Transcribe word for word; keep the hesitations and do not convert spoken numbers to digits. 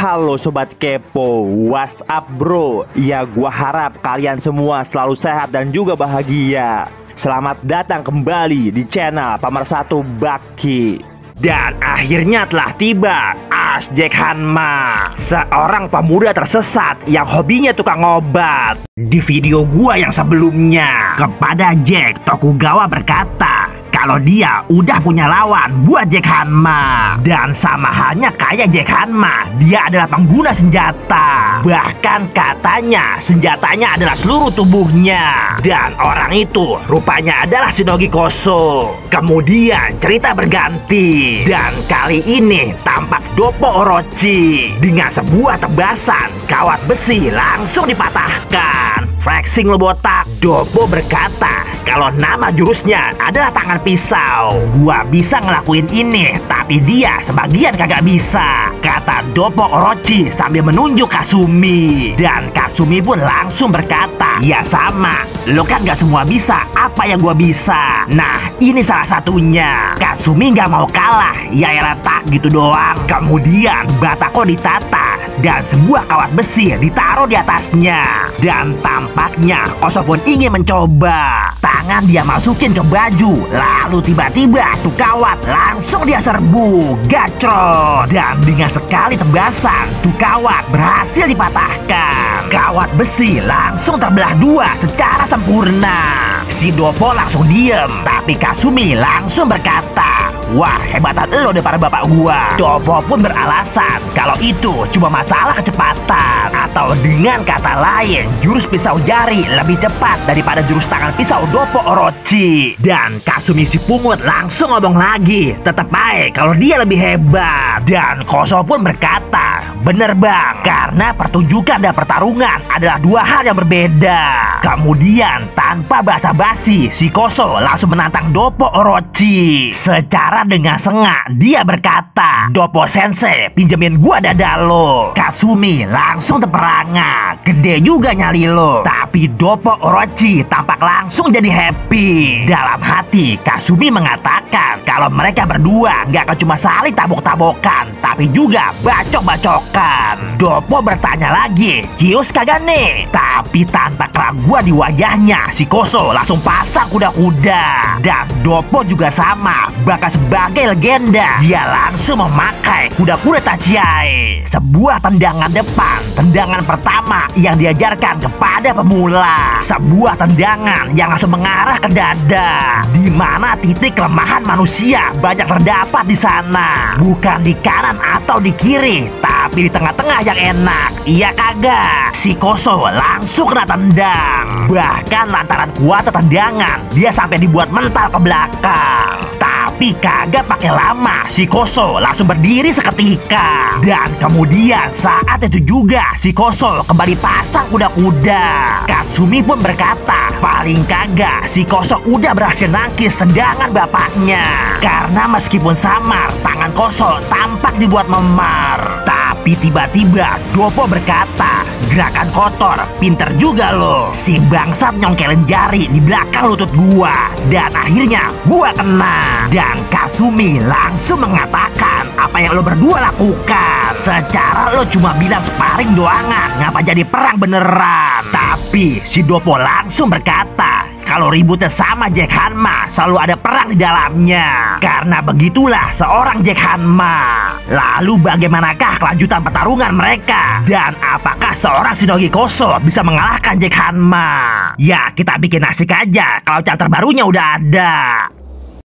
Halo Sobat Kepo, what's up bro? Ya gua harap kalian semua selalu sehat dan juga bahagia. Selamat datang kembali di channel Pemersatu Baki. Dan akhirnya telah tiba As Jack Hanma, seorang pemuda tersesat yang hobinya tukang obat. Di video gua yang sebelumnya, kepada Jack, Tokugawa berkata kalau dia udah punya lawan buat Jack Hanma. Dan sama halnya kayak Jack Hanma, dia adalah pengguna senjata. Bahkan katanya senjatanya adalah seluruh tubuhnya. Dan orang itu rupanya adalah Shinogi Koso. Kemudian cerita berganti, dan kali ini tampak Doppo Orochi. Dengan sebuah tebasan, kawat besi langsung dipatahkan. Flexing lo botak. Doppo berkata kalau nama jurusnya adalah tangan pisau. Gua bisa ngelakuin ini, tapi dia sebagian kagak bisa, kata Doppo Orochi sambil menunjuk Kasumi. Dan Kasumi pun langsung berkata, ya sama, lo kan gak semua bisa apa yang gua bisa. Nah ini salah satunya. Kasumi gak mau kalah, ya elah tak gitu doang. Kemudian batako ditata dan sebuah kawat besi ditaruh di atasnya. Dan tampaknya Koso pun ingin mencoba. Tangan dia masukin ke baju, lalu tiba-tiba tuh kawat langsung dia serbu, gacrot. Dan dengan sekali tebasan, tuh kawat berhasil dipatahkan. Kawat besi langsung terbelah dua secara sempurna. Si Doppo langsung diem, tapi Kasumi langsung berkata, wah hebatan lo daripada bapak gua. Doppo pun beralasan kalau itu cuma masalah kecepatan, atau dengan kata lain jurus pisau jari lebih cepat daripada jurus tangan pisau Doppo Orochi. Dan Kasumi si pungut langsung ngomong lagi, tetep baik kalau dia lebih hebat. Dan Koso pun berkata, bener bang, karena pertunjukan dan pertarungan adalah dua hal yang berbeda. Kemudian tanpa basa-basi, si Koso langsung menantang Doppo Orochi. Secara dengan sengak dia berkata, Doppo sensei pinjemin gua dada lo. Kasumi langsung terperangah, gede juga nyali lo. Tapi Doppo Orochi tampak langsung jadi happy. Dalam hati Kasumi mengatakan kalau mereka berdua gak akan cuma saling tabok-tabokan, tapi juga bacok-bacokan. Doppo bertanya lagi, cius kagak nih? Tapi tanpa keraguan di wajahnya, si Koso langsung pasang kuda-kuda. Dan Doppo juga sama, bahkan sebagai legenda dia langsung memakai kuda-kuda Tachiai, sebuah tendangan depan, tendangan pertama yang diajarkan kepada pemula. Sebuah tendangan yang langsung mengarah ke dada, di mana titik kelemahan manusia banyak terdapat di sana. Bukan di kanan atau di kiri, tapi di tengah-tengah yang enak. Iya kagak? Si Koso langsung kena tendang. Bahkan lantaran kuat tendangan, dia sampai dibuat mental ke belakang. Tapi kagak pakai lama, si Koso langsung berdiri seketika. Dan kemudian saat itu juga si Koso kembali pasang kuda-kuda. Kasumi pun berkata, paling kagak si Koso udah berhasil nangkis tendangan bapaknya. Karena meskipun samar, tangan Koso tampak dibuat memar. Tapi tiba-tiba Doppo berkata, gerakan kotor, pinter juga lo. Si bangsat nyongkelin jari di belakang lutut gua, dan akhirnya gua kena. Dan Kasumi langsung mengatakan, apa yang lo berdua lakukan? Secara lo cuma bilang sparring doangan, ngapa jadi perang beneran? Tapi si Doppo langsung berkata, kalau ributnya sama Jack Hanma, selalu ada perang di dalamnya. Karena begitulah seorang Jack Hanma. Lalu bagaimanakah kelanjutan pertarungan mereka? Dan apakah seorang Shinogi Koso bisa mengalahkan Jack Hanma? Ya kita bikin asik aja kalau chapter barunya udah ada.